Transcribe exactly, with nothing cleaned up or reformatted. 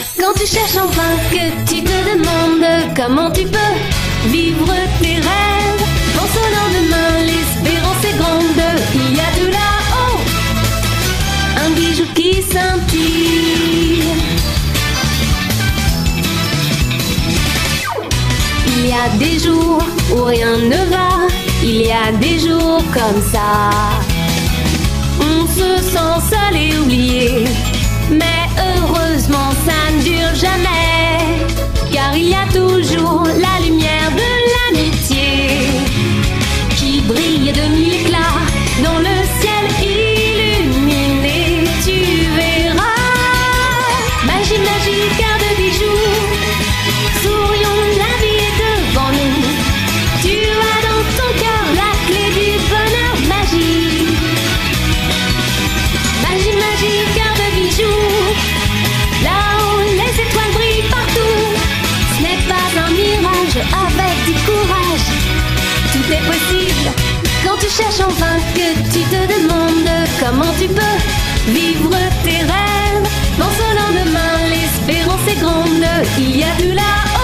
Quand tu cherches en vain, que tu te demandes comment tu peux vivre tes rêves, pense au lendemain, l'espérance est grande. Il y a de là-haut un bijou qui scintille. Il y a des jours où rien ne va, il y a des jours comme ça. On se sent seul et oublié, mais heureusement ça ne dure jamais, car il y a toujours la lumière de l'amitié qui brille de mille éclats dans le ciel illuminé. Tu verras, magie, magie, cœur de bijoux, sourions, la vie est devant nous. Tu as dans ton cœur la clé du bonheur, magie. Magie, magie, cœur de bijoux, là-haut les étoiles brillent partout. Ce n'est pas un mirage, avec du courage, tout est possible. Quand tu cherches en vain, que tu te demandes comment tu peux vivre tes rêves, pense au lendemain, l'espérance est grande. Il y a du là-haut